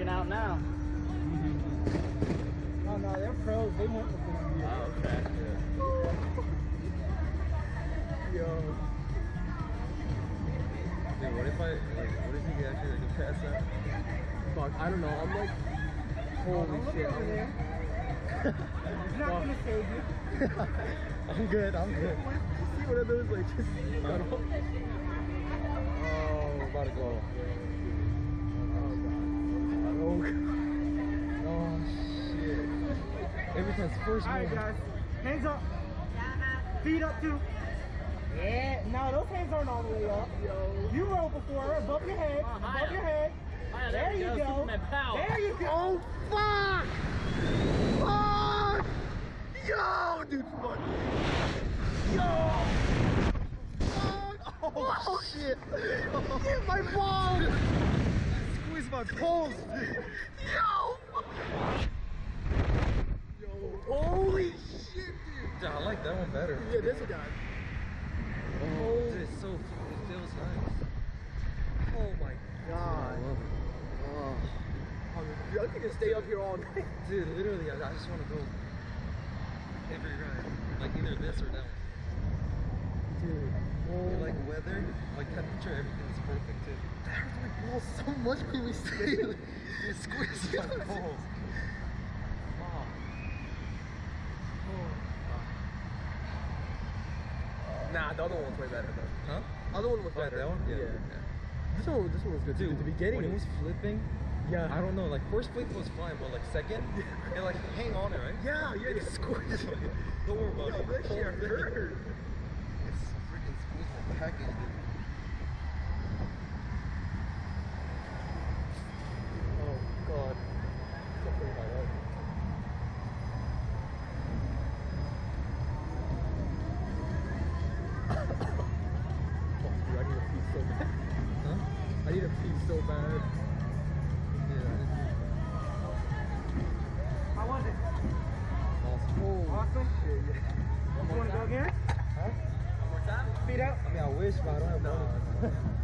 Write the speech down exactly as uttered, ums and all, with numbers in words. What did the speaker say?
out now. Oh no, they're pros. They want the food. Oh, okay. Yo. Dude, what if I, like, what if you actually like pass out? Fuck, I don't know. I'm like, holy Oh, shit. over I'm, there. It's not gonna save you. I'm good, I'm good. See one of those like just. Oh, we're about to go. Oh god. Oh, shit. Every time's first All right, one. guys. Hands up. Feet up too. Yeah. No, those hands aren't all the way up. Yo. You roll before above your head. Oh, above higher. your head. Higher, There, there we you go. go. Superman power. There you go. Oh fuck! Fuck! Yo, dude, fuck. Yo! Fuck! Oh, shit! Get my balls! Squeeze my balls, dude. Yo! Yo! Holy shit, dude! Dude, I like that one better. Yeah, this guy. Oh, dude, it's so, it feels nice. Oh my god. I love it. Oh. Dude, I could just stay up here all night. Dude, literally, I, I just want to go every ride. Like either this or that one. Dude. You like weather? Like temperature, everything's perfect too. That hurts my balls so much when we stay. It squeezes my balls. Oh. Nah, the other one was way better though. Huh? Other one was Oh, better. that one? Yeah. This one, this one was good too. Dude, At the beginning, when it it was flipping, yeah. I don't know, like first flip was fine, but like second, it like hang on it, right? Yeah, yeah, it's squeezed. Don't worry about Yo, it. that shit hurt. It's freaking squeezed the package, dude. Oh god. Something like that. Oh, dude, I need a pee so bad. Huh? I need a pee so bad. Yeah. How was it? Awesome. Oh, awesome. Shit, yeah. You want to go again? Huh? One more time? Feet up? I mean, I wish, but I don't have money.